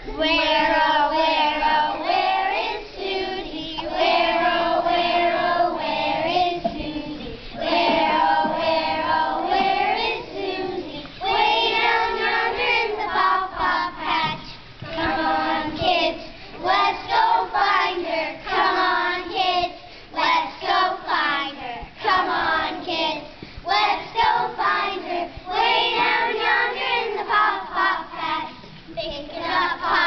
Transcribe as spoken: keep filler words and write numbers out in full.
Where, oh, where, oh, where is Susie? Where, oh, where, oh, where is Susie? Where, oh, where, oh, where is Susie? Way down yonder in the Paw Paw Patch. Come on, kids, let's go find her. Come on, kids, let's go find her. Come on, kids, let's go find her. Way down yonder in the Paw Paw Patch. Picking up